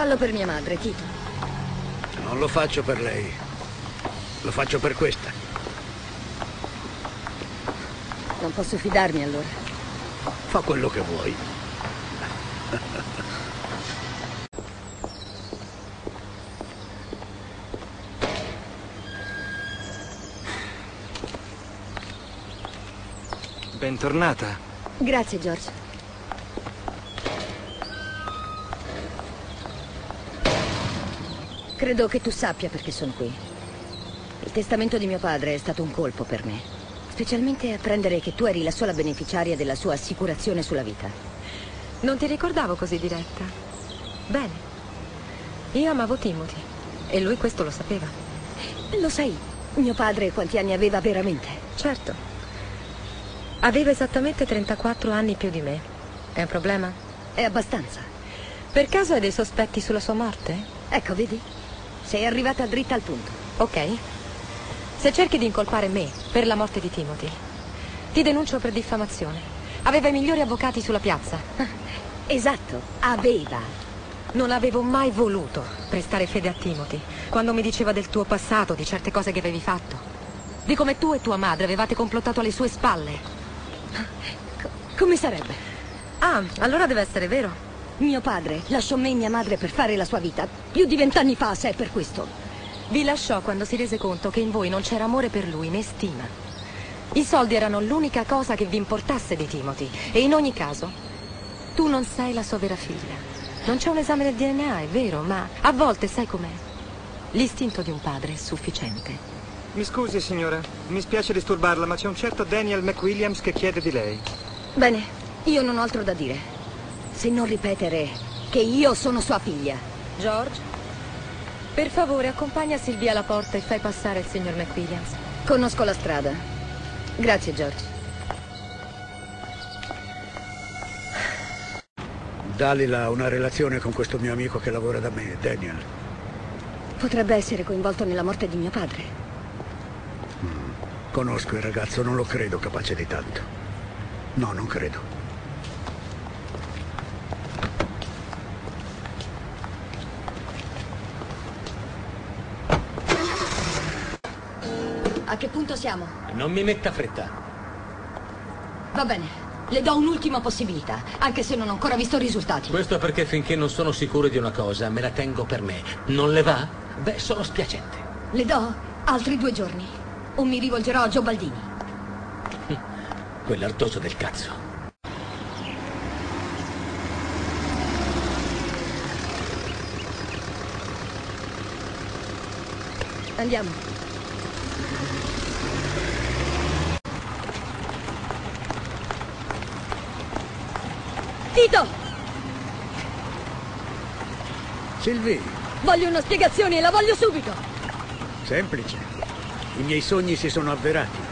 Fallo per mia madre, Tito. Non lo faccio per lei. Lo faccio per questa. Non posso fidarmi allora. Fa quello che vuoi. Bentornata. Grazie, George. Credo che tu sappia perché sono qui. Il testamento di mio padre è stato un colpo per me. Specialmente apprendere che tu eri la sola beneficiaria della sua assicurazione sulla vita. Non ti ricordavo così diretta. Bene. Io amavo Timothy e lui questo lo sapeva. Lo sai, mio padre quanti anni aveva veramente? Certo. Aveva esattamente 34 anni più di me. È un problema? È abbastanza. Per caso hai dei sospetti sulla sua morte? Ecco, vedi? Sei arrivata dritta al punto. Ok. Se cerchi di incolpare me per la morte di Timothy, ti denuncio per diffamazione. Aveva i migliori avvocati sulla piazza. Esatto, aveva. Non avevo mai voluto prestare fede a Timothy quando mi diceva del tuo passato, di certe cose che avevi fatto. Di come tu e tua madre avevate complottato alle sue spalle. Come sarebbe? Ah, allora deve essere vero. Mio padre lasciò me e mia madre per fare la sua vita. Più di 20 anni fa, se è per questo. Vi lasciò quando si rese conto che in voi non c'era amore per lui, né stima. I soldi erano l'unica cosa che vi importasse di Timothy. E in ogni caso, tu non sei la sua vera figlia. Non c'è un esame del DNA, è vero, ma a volte sai com'è? L'istinto di un padre è sufficiente. Mi scusi, signora. Mi spiace disturbarla, ma c'è un certo Daniel McWilliams che chiede di lei. Bene, io non ho altro da dire. Se non ripetere che io sono sua figlia. George, per favore accompagna Silvia alla porta e fai passare il signor McWilliams. Conosco la strada. Grazie, George. Dalila ha una relazione con questo mio amico che lavora da me, Daniel. Potrebbe essere coinvolto nella morte di mio padre. Conosco il ragazzo, non lo credo capace di tanto. No, non credo. A che punto siamo? Non mi metta fretta. Va bene, le do un'ultima possibilità, anche se non ho ancora visto risultati. Questo perché finché non sono sicuro di una cosa, me la tengo per me. Non le va? Beh, sono spiacente. Le do altri 2 giorni, o mi rivolgerò a Joe Baldini. Quell'artoso del cazzo. Andiamo. Tito! Sylvie, Voglio una spiegazione e la voglio subito! semplice. I miei sogni si sono avverati.